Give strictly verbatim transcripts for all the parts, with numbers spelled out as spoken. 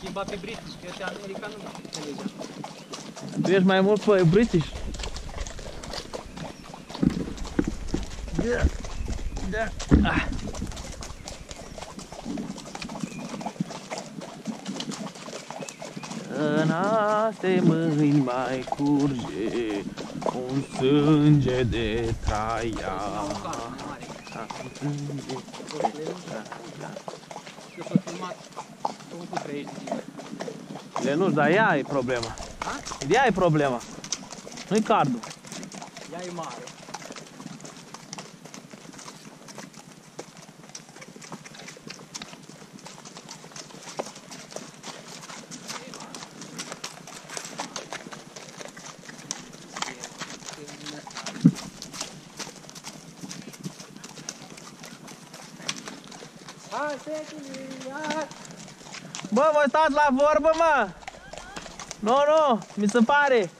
schimbat pe British, că ăștia americani nu înțelegeam. Tu ești mai mult pe British? Da. Da. Ah. În aste mâini mai curge un sânge de Traia. Eu s-o filmat cu treizeci. Lenuș, dar ea e problema. Ea e problema. Nu-i cardul. Ea e mare. Bă, voi stați la vorbă, mă! Nu, nu, mi se pare!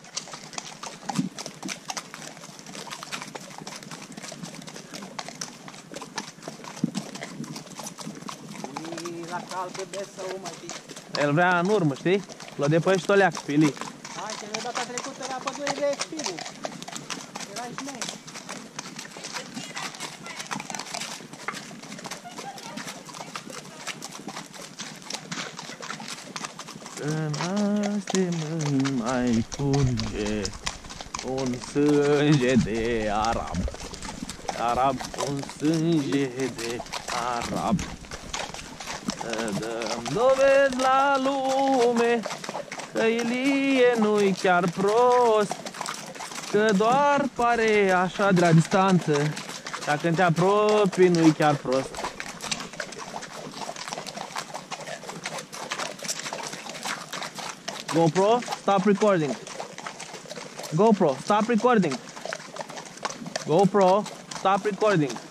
La calcă de sau mai știi. El vrea în urmă, știi? L-a depășit o leacă pe Ili. Hai, că ne data trecută la pădure de expirul. Era și noi. În aste mâini mai curge un sânge de arab. Arab, un sânge de arab. Să dăm dovezi la lume că Ilie nu-i chiar prost, că doar pare așa de la distanță, dar când te apropii nu-i chiar prost. GoPro, stop recording. GoPro, stop recording. GoPro, stop recording.